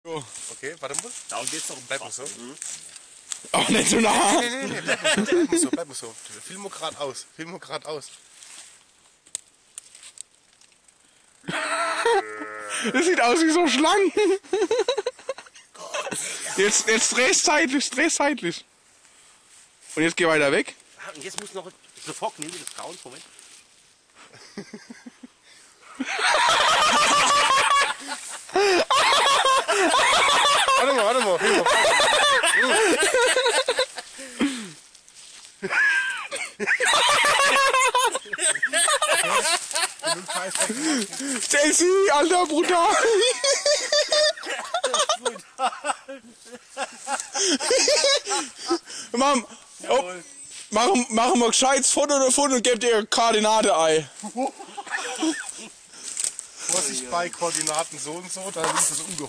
Okay, warte mal. Darum geht's doch. Bleib mal so. Auch nicht so nah. Nee, bleib mal so, bleib mal so. Film mal geradeaus, film mal geradeaus. Das sieht aus wie so Schlangen. Jetzt drehst seitlich. Und jetzt geh weiter weg. Und jetzt muss noch sofort nehmen das Grauen. Moment. Warte mal. Film mal. Stacy, Alter, brutal. Machen wir gescheites Foto davon und gebt ihr Koordinate ein. Vorsicht bei Koordinaten so und so, da ist das umgehoben.